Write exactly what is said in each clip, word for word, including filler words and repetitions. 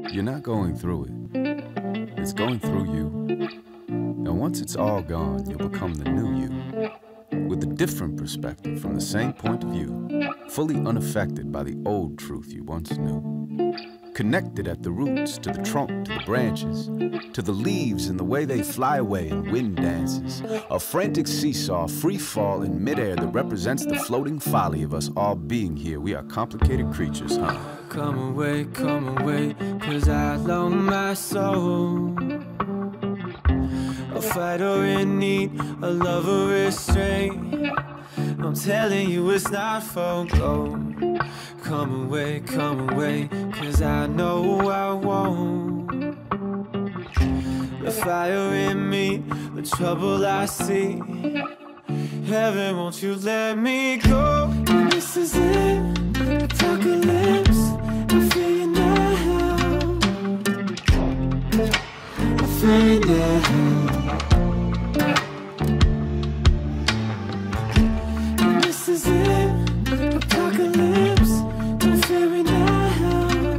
You're not going through it. It's going through you. And once it's all gone, you'll become the new you, with a different perspective from the same point of view, fully unaffected by the old truth you once knew. Connected at the roots, to the trunk, to the branches, to the leaves and the way they fly away in wind dances. A frantic seesaw, free fall in midair that represents the floating folly of us all being here. We are complicated creatures, huh? Come away, come away, cause I loan my soul. A fighter in need, a lover restrained. I'm telling you it's not for gold. Come away, come away, cause I know I won't. The fire in me, the trouble I see. Heaven, won't you let me go? And this is it, apocalypse. I feel you now. I feel you now. And this is it, apocalypse. Don't fear me now.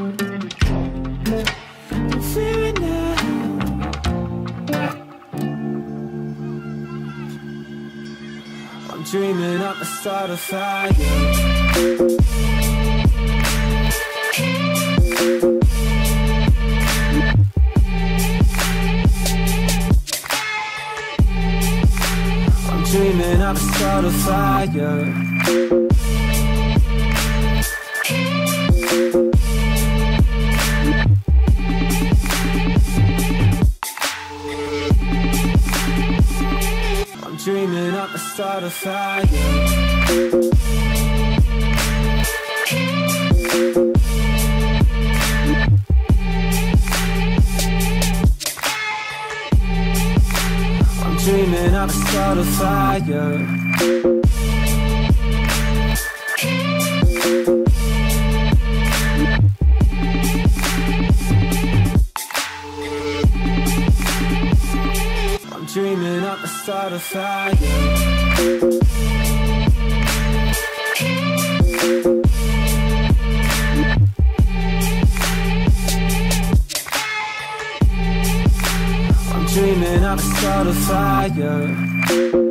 Don't fear me now. I'm dreaming up the start of fire. Dreaming of a start of fire. I'm dreaming of the start of fire. Dreaming of the start of fire. I'm dreaming of the start of fire. Dreaming of the start of fire.